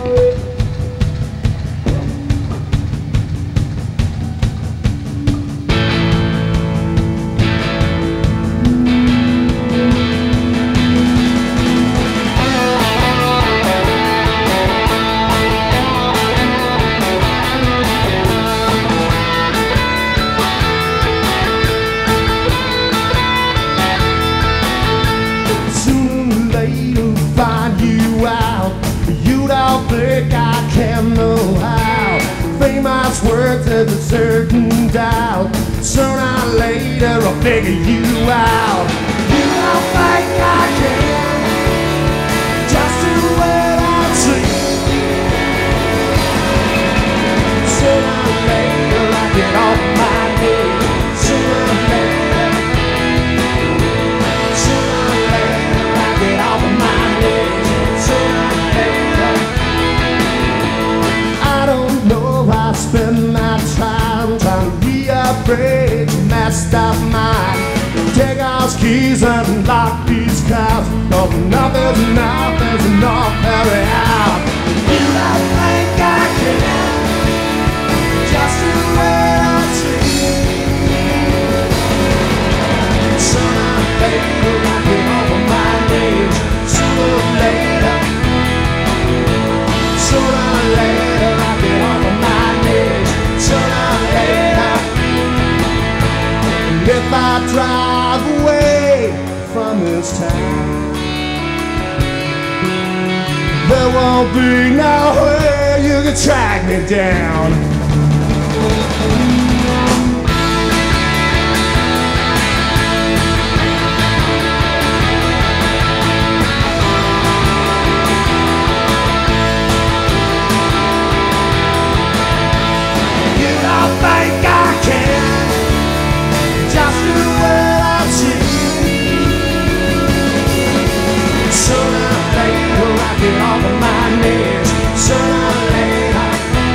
Words of a certain doubt. Sooner or later I'll figure you out. You don't think I can just do what I see. Sooner or later I get off my knees. Sooner or later I get off of my knees. Sooner or later I don't know. I spend my time trying to rearrange a messed up mind. Take our keys and lock these cars. Cause nothing's enough, hurry out. You don't think I can just do what I see. Sooner or later I get off of my knees. Sooner or later, sooner or later I get off of my knees. Sooner or later, and if I drive away from this town, there won't be no way you can track me down. Get off of my knees. Sooner or later,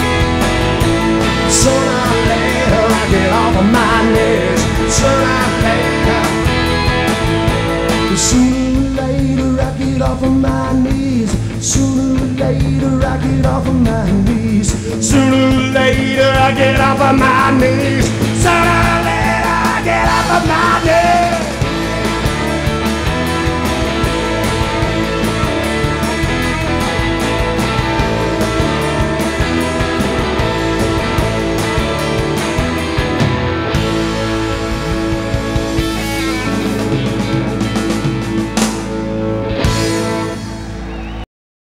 sooner or later I get off of my knees. Sooner or later, sooner or later I get off of my knees. Sooner or later I get off of my knees. Sooner or later I get off of my knees. Sooner or later I get off of my